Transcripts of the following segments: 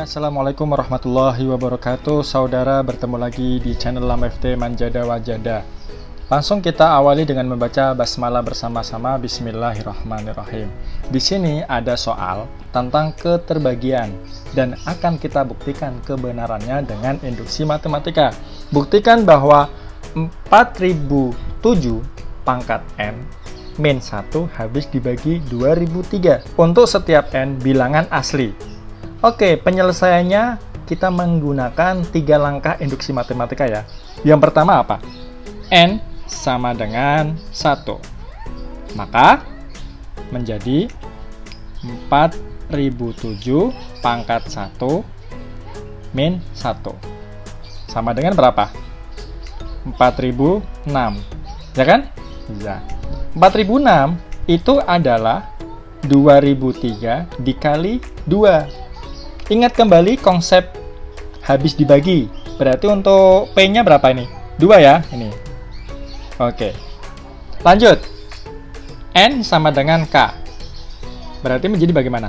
Assalamualaikum warahmatullahi wabarakatuh. Saudara, bertemu lagi di channel Lam FT Manjada Wajada. Langsung kita awali dengan membaca basmalah bersama-sama. Bismillahirrahmanirrahim. Di sini ada soal tentang keterbagian dan akan kita buktikan kebenarannya dengan induksi matematika. Buktikan bahwa 4007 pangkat n min 1 habis dibagi 2003 untuk setiap n bilangan asli. Oke, penyelesaiannya kita menggunakan 3 langkah induksi matematika ya. Yang pertama apa? N sama dengan 1. Maka menjadi 4007 pangkat 1 min 1. Sama dengan berapa? 4006. Ya kan? Iya. 4006 itu adalah 2003 dikali 2. Ingat kembali konsep habis dibagi. Berarti untuk P-nya berapa ini? 2 ya, ini. Oke. Lanjut. N sama dengan K. Berarti menjadi bagaimana?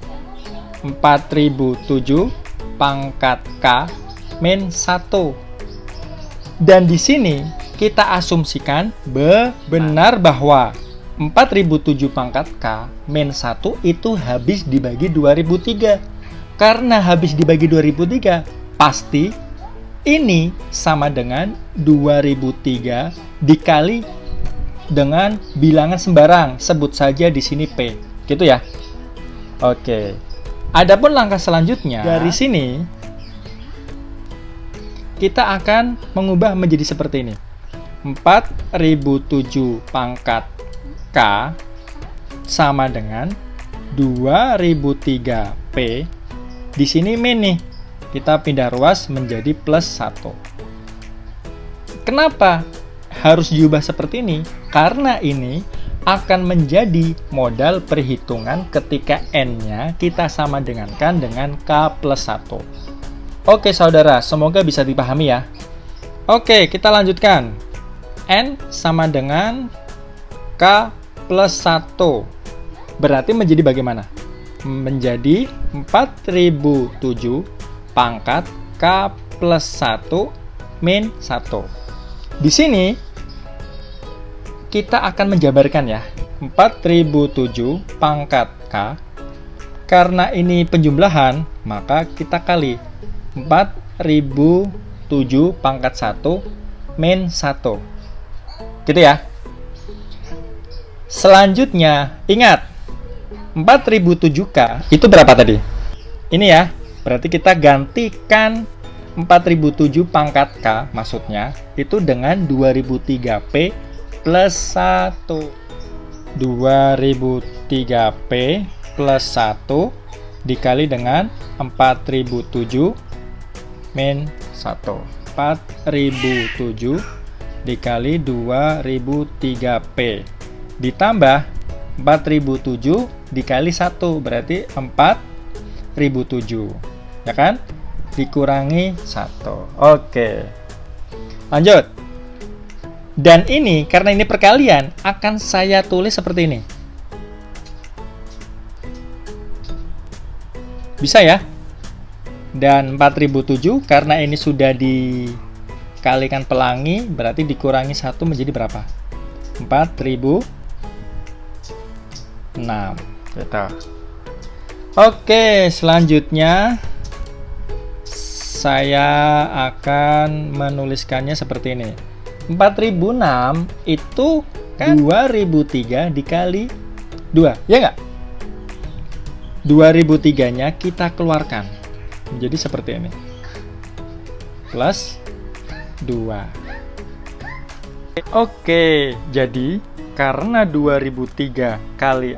4007 pangkat K min 1. Dan di sini kita asumsikan benar bahwa 4007 pangkat K min 1 itu habis dibagi 2003. Karena habis dibagi 2003, pasti ini sama dengan 2003 dikali dengan bilangan sembarang. Sebut saja di sini P. Gitu ya. Oke. Adapun langkah selanjutnya, dari sini kita akan mengubah menjadi seperti ini. 4007 pangkat K sama dengan 2003 P. Di sini min nih, kita pindah ruas menjadi plus 1. Kenapa harus diubah seperti ini? Karena ini akan menjadi modal perhitungan ketika N-nya kita sama dengankan dengan K plus 1. Oke saudara, semoga bisa dipahami ya. Oke, kita lanjutkan. N sama dengan K plus 1. Berarti menjadi bagaimana? Menjadi 4007 pangkat K plus 1 min 1. Di sini kita akan menjabarkan ya. 4007 pangkat K. Karena ini penjumlahan, maka kita kali 4007 pangkat 1 min 1. Gitu ya. Selanjutnya, ingat 4007K itu berapa tadi? Ini ya, berarti kita gantikan 4007 pangkat K, maksudnya itu dengan 2003P plus 1. 2003P plus 1 dikali dengan 4007 min 1. 4007 dikali 2003P ditambah 4007 dikali 1 berarti 4007 ya kan, dikurangi 1. Oke, lanjut. Dan ini karena ini perkalian akan saya tulis seperti ini, bisa ya. Dan 4007 karena ini sudah dikalikan pelangi berarti dikurangi 1 menjadi berapa? 4006 gitu. Oke, selanjutnya saya akan menuliskannya seperti ini. 4006 itu kan 2003 dikali 2, ya nggak? 2003 nya kita keluarkan menjadi seperti ini, plus 2. Oke, jadi karena 2003 kali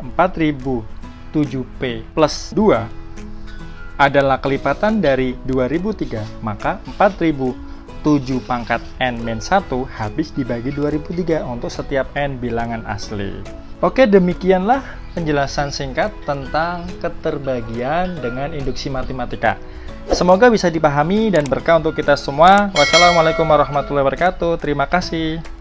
4007P plus 2 adalah kelipatan dari 2003, maka 4007 pangkat N min 1 habis dibagi 2003 untuk setiap N bilangan asli. Oke, demikianlah penjelasan singkat tentang keterbagian dengan induksi matematika. Semoga bisa dipahami dan berkah untuk kita semua. Wassalamualaikum warahmatullahi wabarakatuh. Terima kasih.